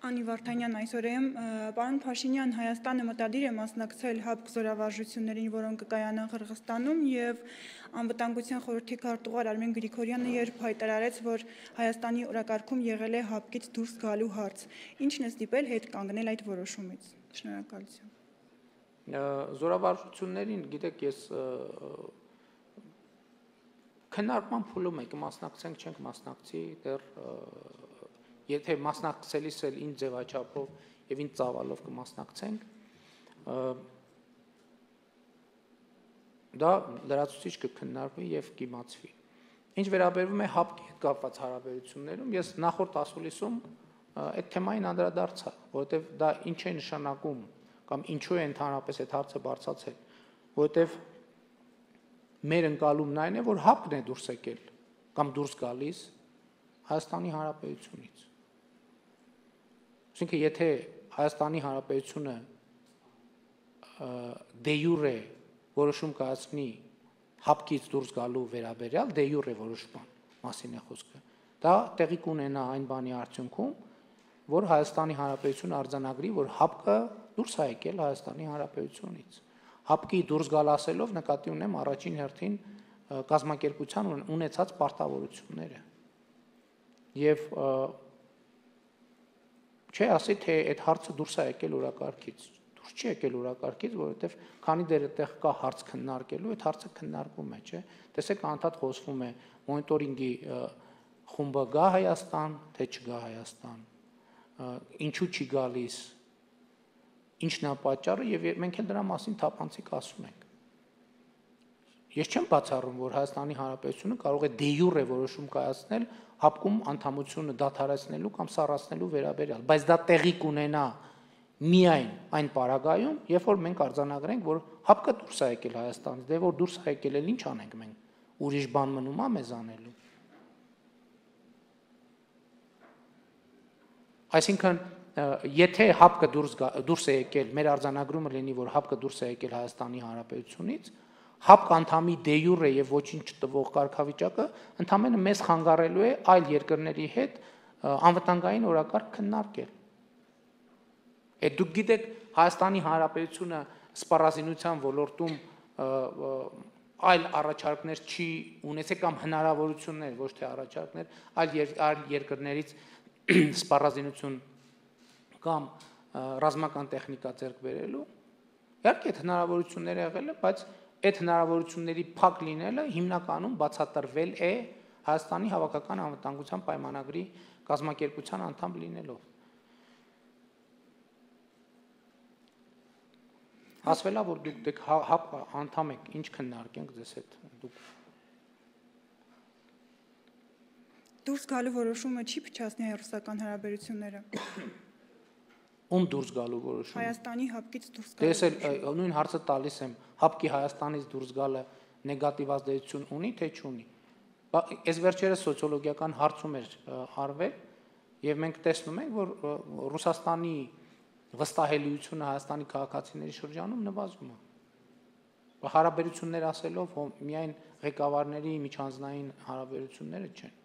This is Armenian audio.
Անի Վարդանյան այսօր եմ, պարոն Փաշինյան, Հայաստանը մտադիր է մասնակցել ՀԱՊԿ զորավարժություններին, որոնք կկայանան Ղրղստանում, եւ անվտանգության խորհրդի քարտուղար Արմեն Գրիգորյանը երբ հայտարարեց, որ Հայաստանի օրակարգում եղել է ՀԱՊԿ-ից դուրս գալու հարց։ Ինչն է ստիպել հետ կանգնել այդ որոշումից։ Շնորհակալություն։ Զորավարժություններին, գիտեք, ես քննարկման փուլում եք մասնակցենք, չենք մասնակցի, դեռ եթե մասնակցելիս էլ ինչ ձևաչափով եւ ինչ ծավալով կմասնակցենք, դա լրացուցիչ կքննարկվի եւ կիմացվի։ Ինչ վերաբերվում է ՀԱՊԿ-ի հետ կապված հարաբերություններում, ես նախորդ ասուլիսում այդ թեմային անդրադարձա, որովհետեւ դա ինչ է նշանակում կամ ինչու է ընդհանրապես այդ հարցը բարձրացել, որովհետեւ մեր ընկալումն այն է, որ ՀԱՊԿ-ն է դուրս եկել կամ դուրս գալիս Հայաստանի Հանրապետությունից։ Այսինքն, եթե Հայաստանի Հանրապետությունը դե յուրե որոշում կայացնի ՀԱՊԿ-ից դուրս գալու վերաբերյալ, դե յուրե որոշման մասին է խոսքը, դա տեղի կունենա այն բանի արդյունքում, որ Հայաստանի Հանրապետությունը արձանագրի, որ ՀԱՊԿ-ը դուրս է եկել Հայաստանի Հանրապետությունից։ ՀԱՊԿ-ի դուրս գալ ասելով նկատի ունեմ առաջին հերթին կազմակերպության ունեցած պարտավորությունները։ Եվ չէ ասի, թե այդ հարցը դուրս է եկել օրակարգից, դուրս չի եկել օրակարգից, որովհետև քանի դեռ այդտեղ կա հարց քննարկելու, այդ հարցը քննարկվում է, չէ։ Տեսեք, անդադ խոսվում է մոնիտորինգի խումբը գա Հայաստան, թե չգա Հայաստան, ինչու չի գալիս, ինչն է պատճառը, եւ մենք էլ դրա մասին թափանցիկ ասում ենք։ Ես չեմ բացառում, որ Հայաստանի Հանրապետությունը կարող է դե յուրե որոշում կայացնել ՀԱՊԿ-ում անդամությունը դադարեցնելու կամ սառեցնելու վերաբերյալ, բայց դա տեղի կունենա միայն այն պարագայում, երբ որ մենք արձանագրենք, որ ՀԱՊԿ-ը դուրս է եկել Հայաստանից, դե որ դուրս է եկել, էլ ինչ անենք մենք, ուրիշ բան մնում է մեզ անելու։ Այսինքն, եթե ՀԱՊԿ-ը դուրս է եկել, մեր արձանագրումը լինի, որ ՀԱՊԿ-ը դուրս է եկել Հայաստանի Հանրապետությունից, ՀԱՊԿ անդամի դե յուրե եւ ոչինչ չտվող կարգավիճակը ընդհանրապես մեզ խանգարելու է այլ երկրների հետ անվտանգային օրակարգ քննարկել։ Այդ դուք գիտեք, Հայաստանի Հանրապետությունը սպառազինության ոլորտում այլ առաջարկներ չի ունեցել կամ հնարավորություններ, ոչ թե առաջարկներ, այլ երկրներից սպառազինություն կամ ռազմական տեխնիկա ձեռք բերելու։ Իհարկե այդ հնարավորությունները եղել է, բայց այդ հնարավորությունների փակ լինելը հիմնականում բացատրվել է Հայաստանի հավաքական անվտանգության պայմանագրի կազմակերպության անդամ լինելով։ Ասվել է, որ դուք ՀԱՊԿ անդամ եք, ինչ քննարկենք ձեզ հետ, դուք Դուրս գալու որոշումը չի փչացնի հայ-ռուսական հարաբերությունները։ Ում դուրս գալու որոշումը։ Հայաստանի ՀԱՊԿ-ից դուրս գալու։ Ես էլ նույն հարցը տալիս եմ, ՀԱՊԿ-ի Հայաստանից դուրս գալը նեգատիվ ազդեցություն ունի, թե չունի։ Այս վերջերս սոցիոլոգիական հարցում էր արվել, եւ մենք տեսնում ենք, որ Ռուսաստանի վստահելիությունը Հայաստանի քաղաքացիների շրջանում նվազում է։ Հարաբերություններ ասելով, միայն ղեկավարների միջանձնային հարաբերությունները չեն։